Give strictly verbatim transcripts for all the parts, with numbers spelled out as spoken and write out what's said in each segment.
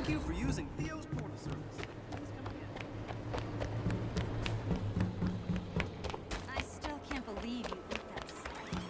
Thank you for using Theo's portal service. I still can't believe you ate that stuff.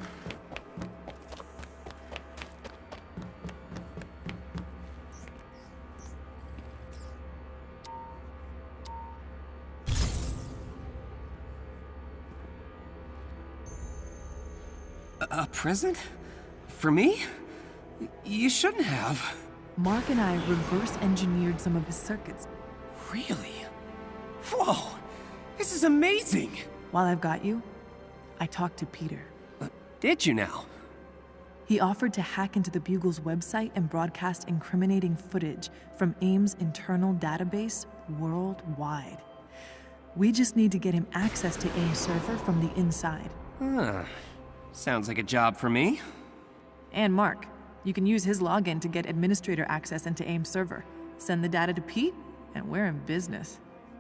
A, a present? For me? Y- You shouldn't have. Mark and I reverse engineered some of his circuits. Really? Whoa! This is amazing! While I've got you, I talked to Peter. Uh, did you now? He offered to hack into the Bugle's website and broadcast incriminating footage from AIM's internal database worldwide. We just need to get him access to AIM's server from the inside. Huh. Sounds like a job for me. And Mark, you can use his login to get administrator access into AIM's server. Send the data to Pete, and we're in business.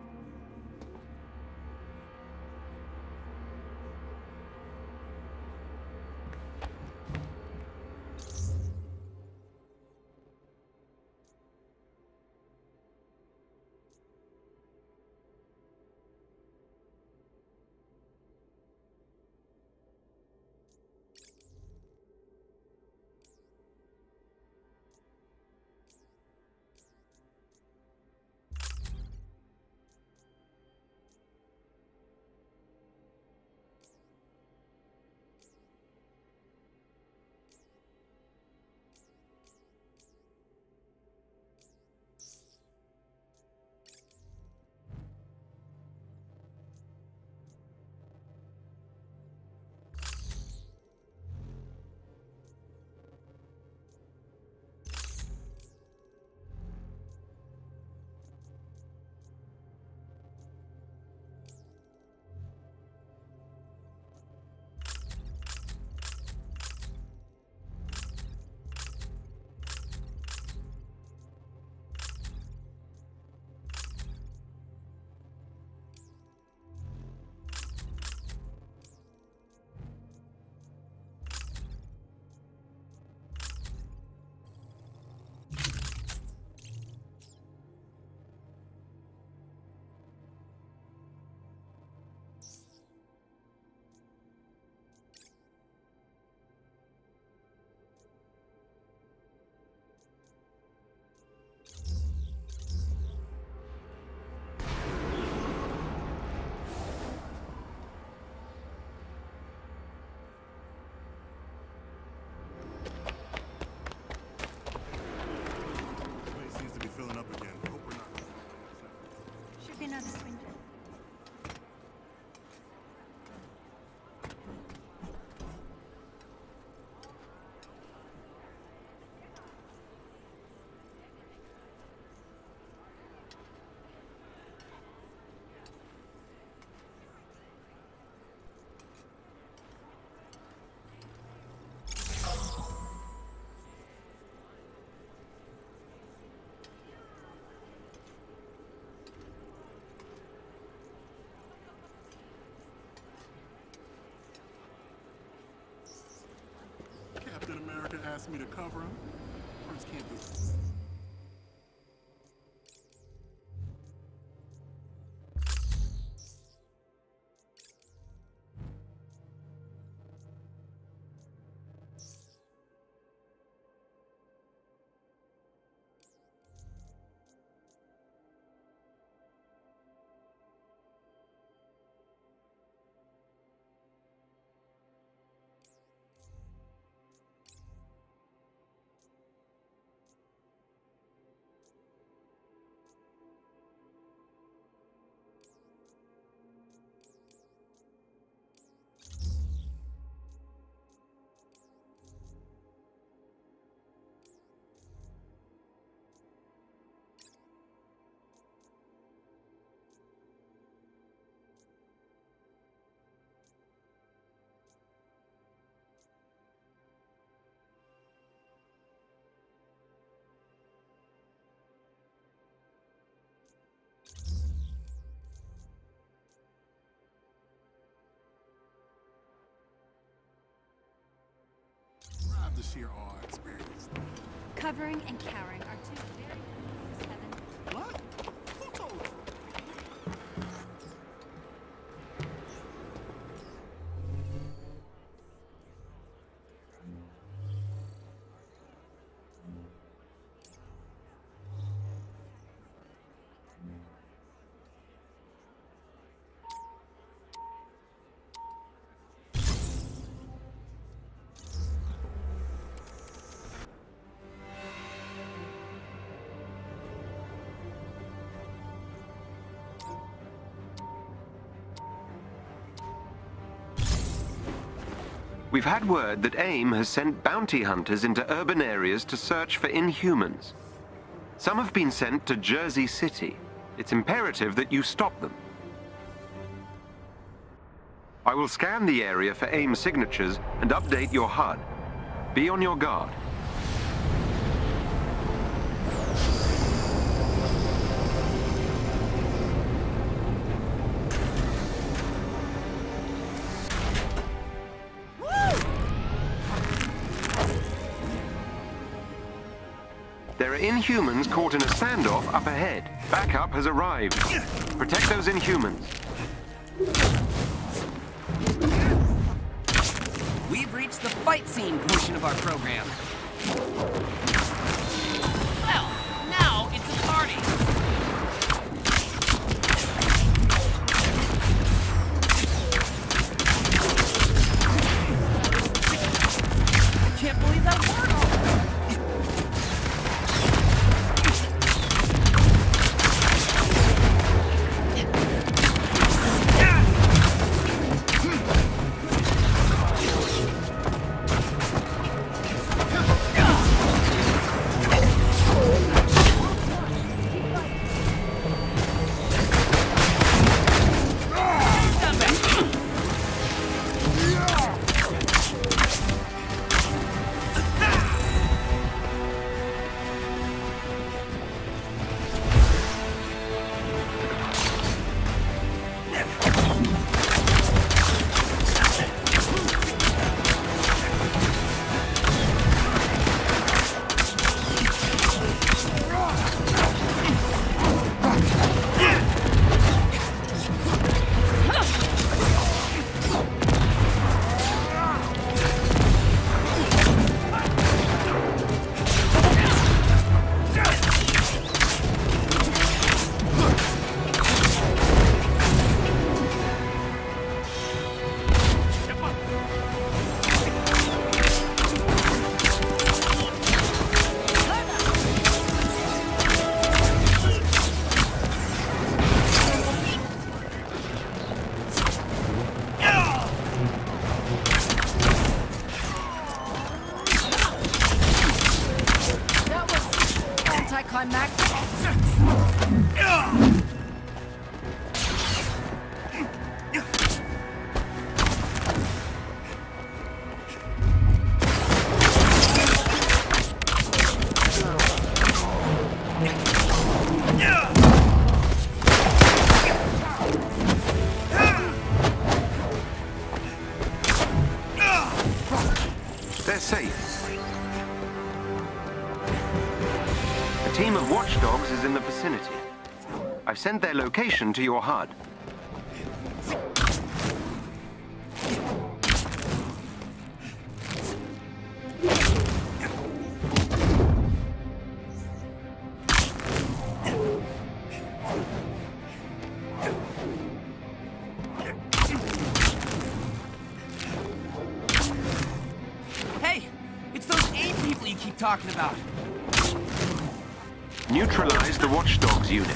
Should be another swing. Captain America asked me to cover him. Prince can't do that. The sheer awe experience. Covering and cowering are two very Who told you? We've had word that AIM has sent bounty hunters into urban areas to search for Inhumans. Some have been sent to Jersey City. It's imperative that you stop them. I will scan the area for AIM signatures and update your H U D. Be on your guard. There are Inhumans caught in a standoff up ahead. Backup has arrived. Protect those Inhumans. We've reached the fight scene portion of our program. Well, now it's a party. I can't believe that worked! They're safe. A team of watchdogs is in the vicinity. I've sent their location to your H U D. Talking about. Neutralize the watchdogs unit.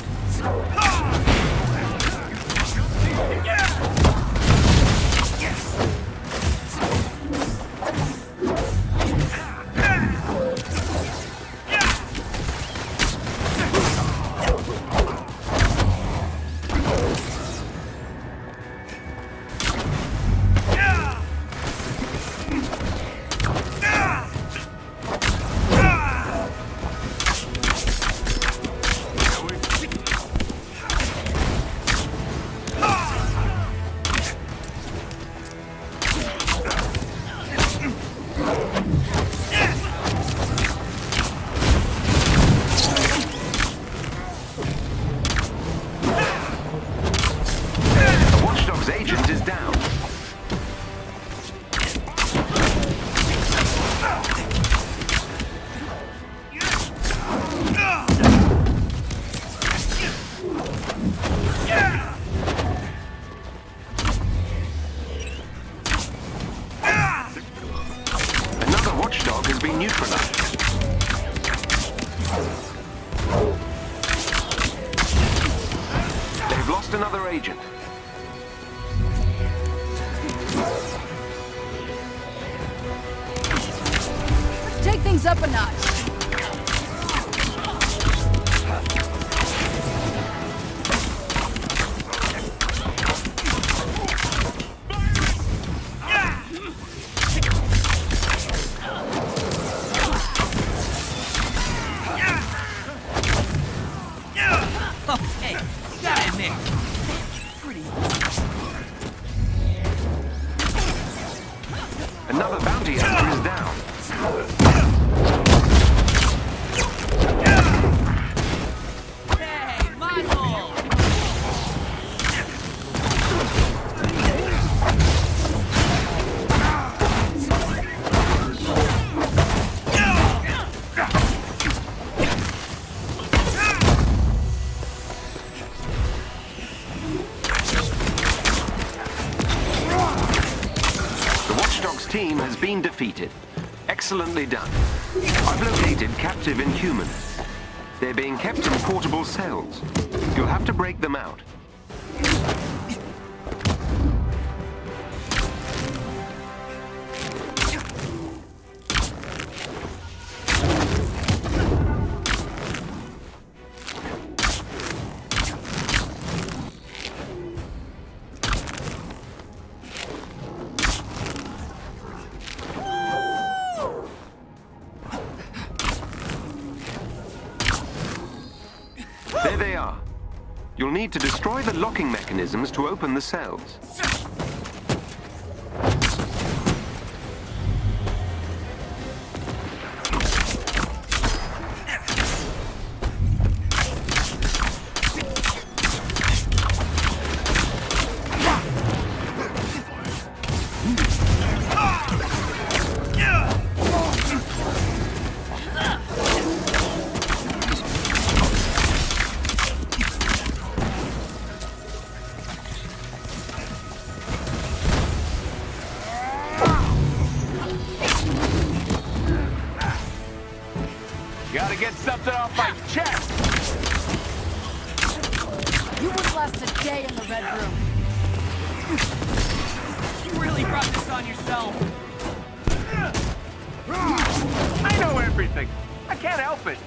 They've lost another agent. Let's take things up a notch. Okay, you gotta admit, pretty. Another bounty hunter is down. Hey, Michael! Team has been defeated. Excellently done. I've located captive Inhumans. They're being kept in portable cells. You'll have to break them out. There they are. You'll need to destroy the locking mechanisms to open the cells. Gotta get something off my chest! You wouldn't last a day in the Red Room. You really brought this on yourself. I know everything. I can't help it.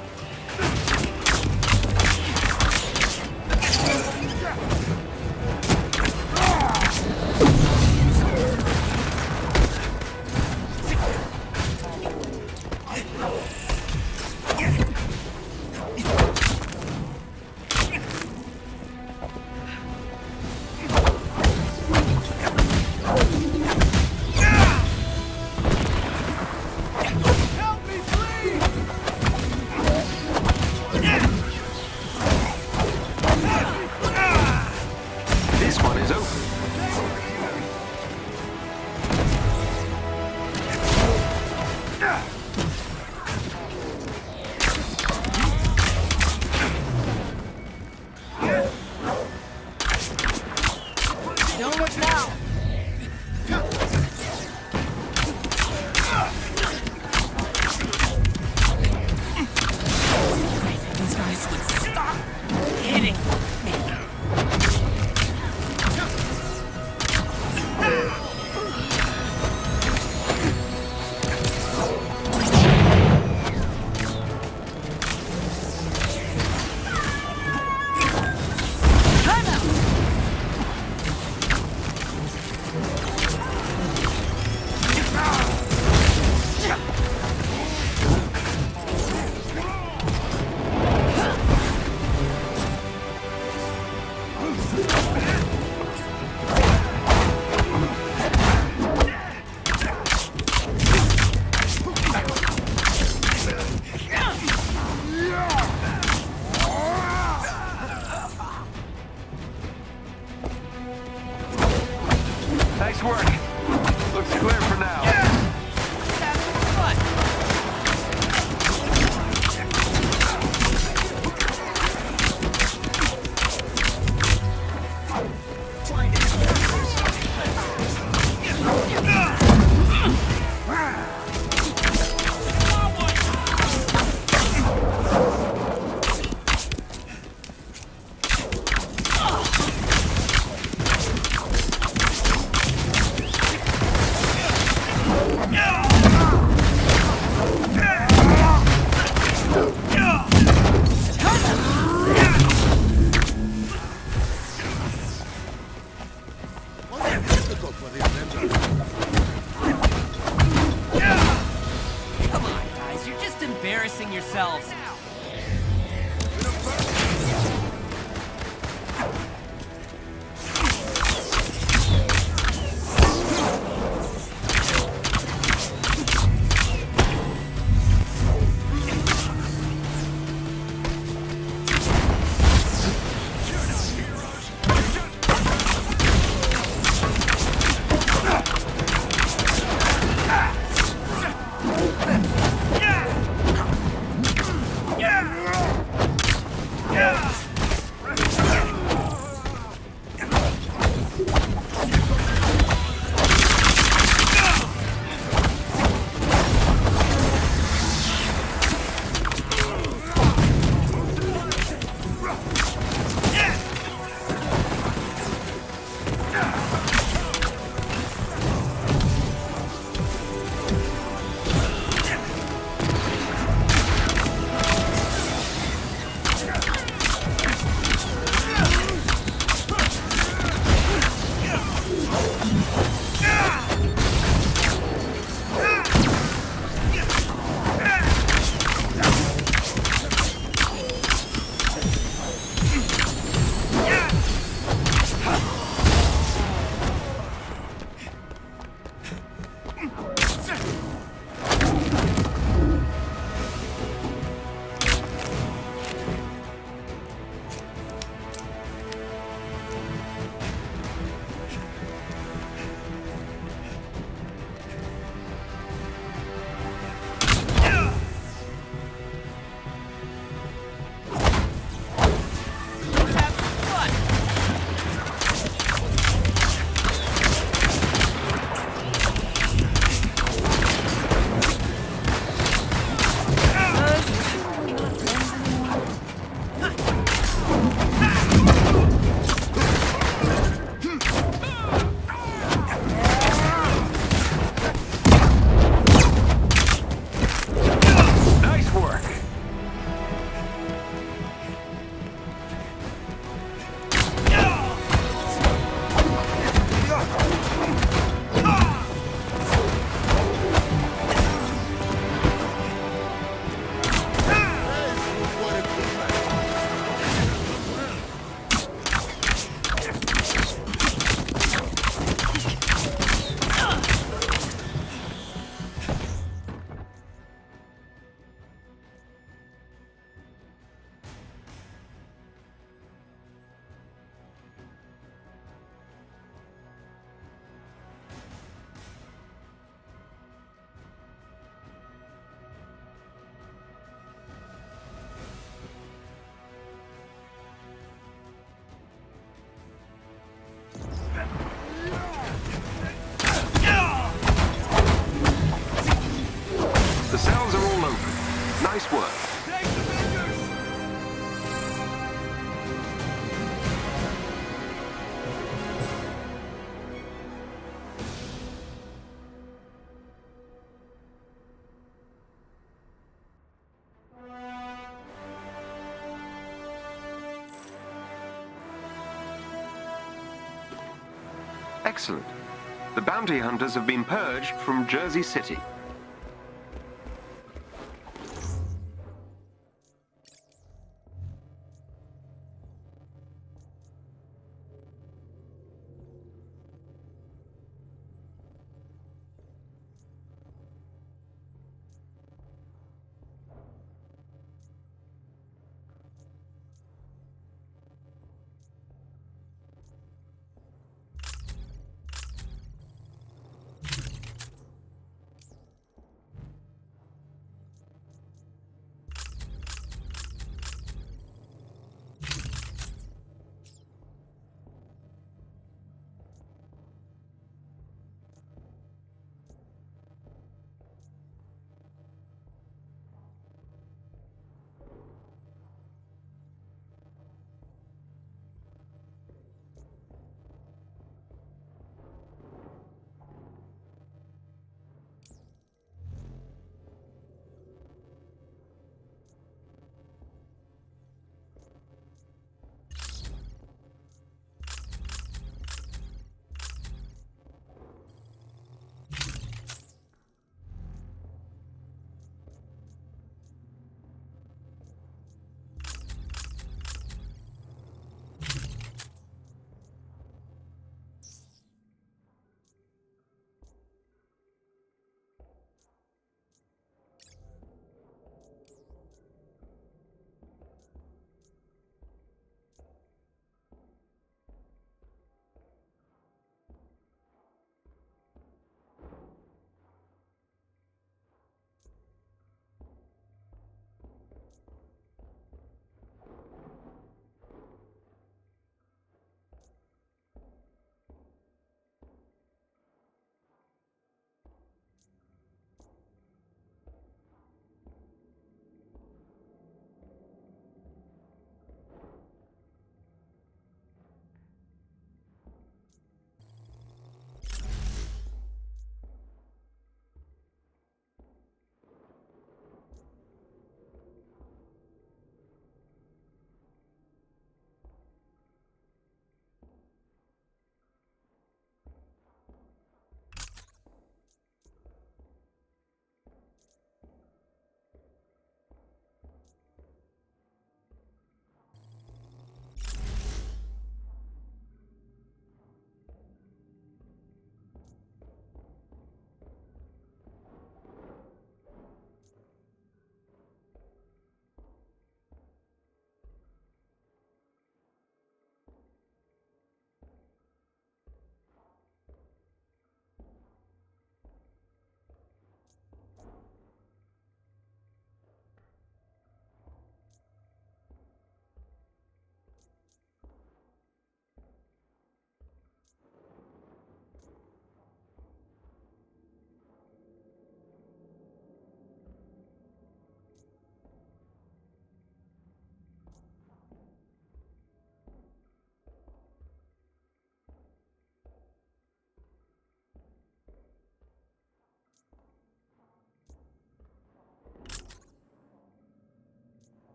Excellent. The bounty hunters have been purged from Jersey City.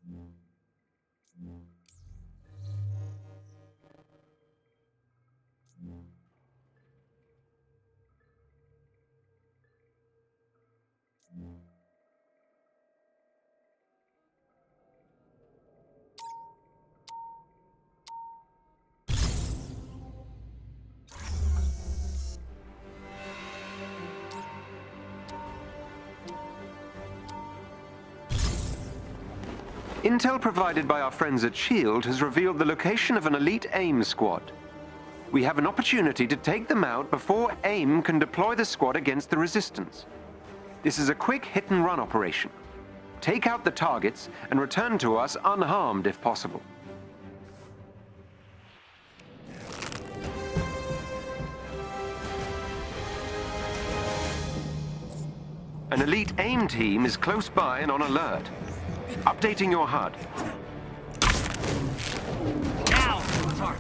Intel provided by our friends at SHIELD has revealed the location of an elite AIM squad. We have an opportunity to take them out before AIM can deploy the squad against the resistance. This is a quick hit-and-run operation. Take out the targets and return to us unharmed if possible. An elite AIM team is close by and on alert. Updating your H U D. Now, Tark.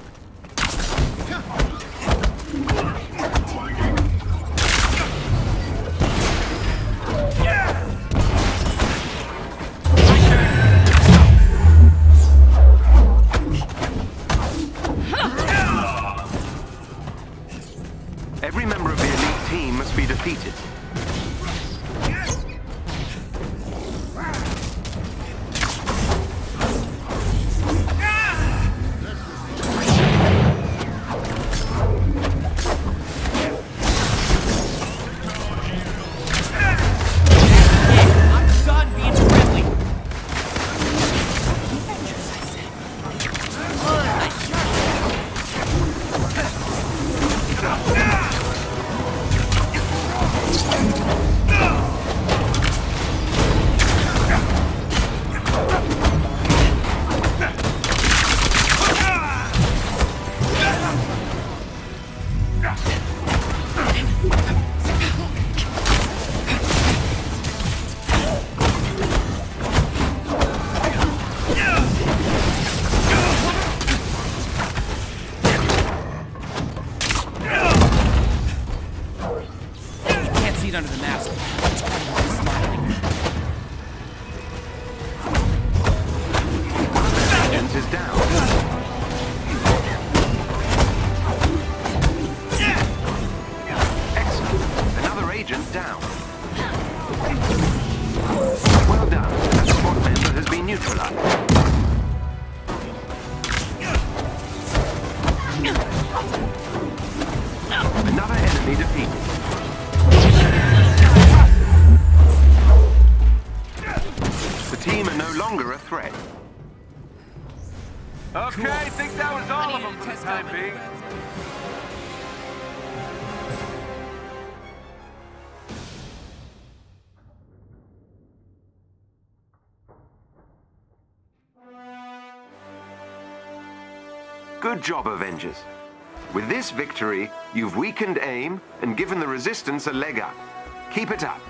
Every member of the elite team must be defeated. Under the mask. Agent is down. Excellent. Another agent down. Well done. That squad member has been neutralized. Another enemy defeated. The team are no longer a threat. Okay, Cool. I think that was all I of them need to for the test time out being. Good job, Avengers. With this victory, you've weakened AIM and given the Resistance a leg up. Keep it up.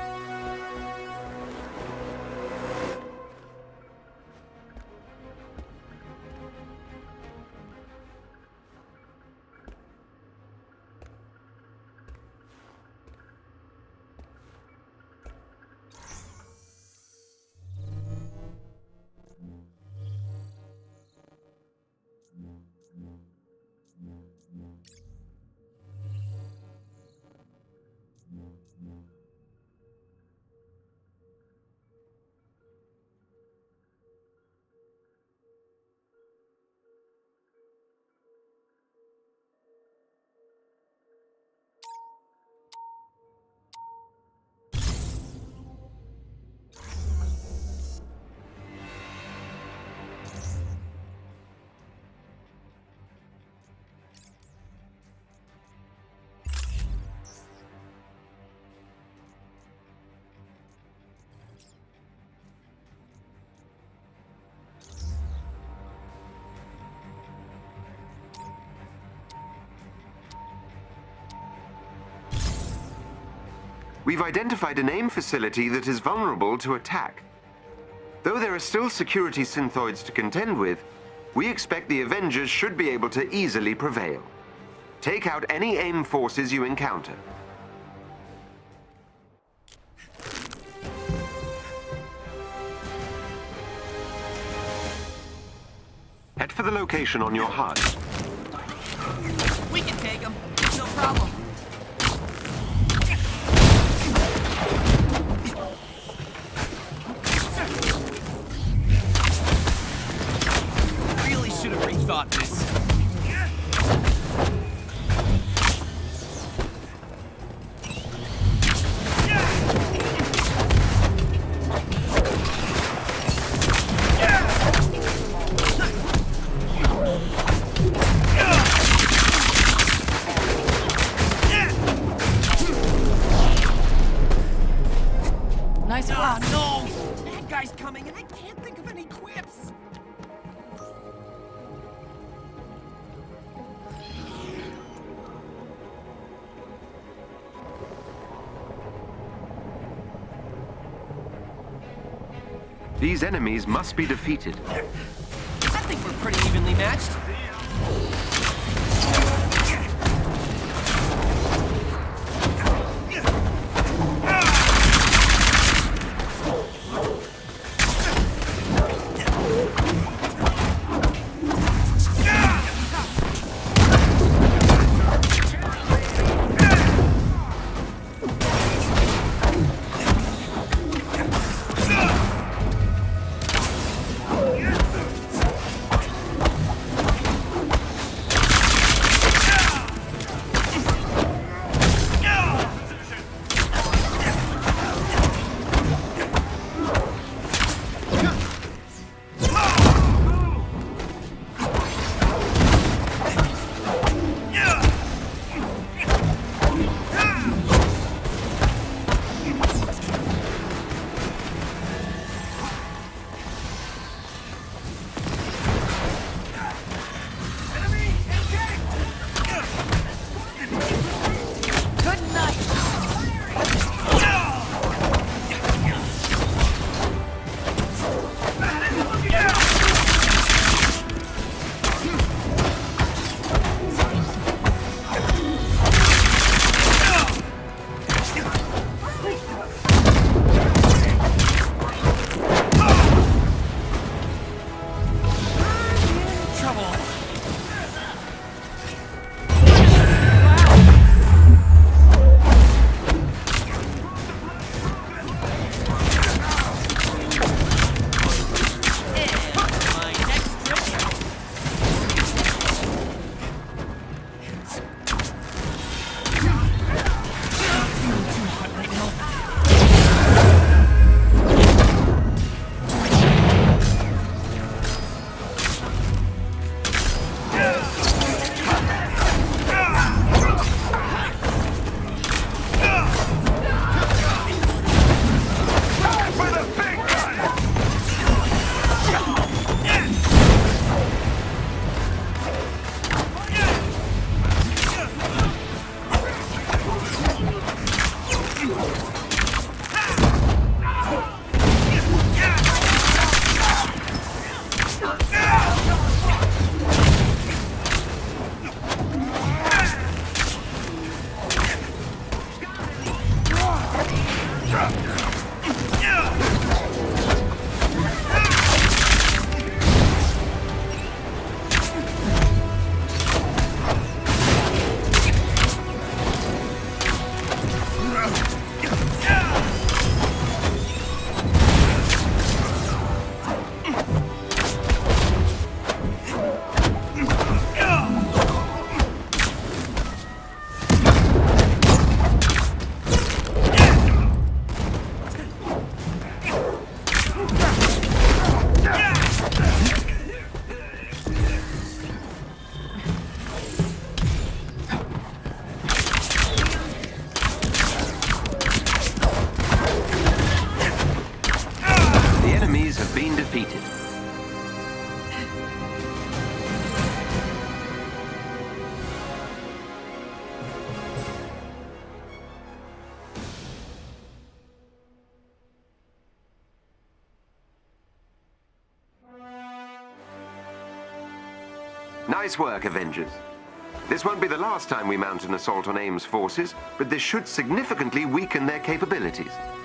We've identified an AIM facility that is vulnerable to attack. Though there are still security synthoids to contend with, we expect the Avengers should be able to easily prevail. Take out any AIM forces you encounter. the location on your H U D. We can take him. No problem. Really should have rethought this. Nice work. Oh no! That guy's coming and I can't think of any quips! These enemies must be defeated. I think we're pretty evenly matched. defeated. Nice work, Avengers. This won't be the last time we mount an assault on AIM's forces, but this should significantly weaken their capabilities.